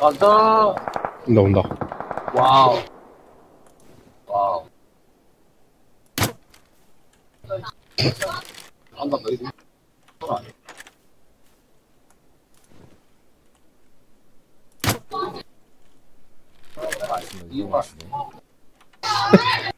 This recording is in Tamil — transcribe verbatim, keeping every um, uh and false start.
가자. 온다 온다. 와우. 와우. 한번 더 이거. 이거 맛있네.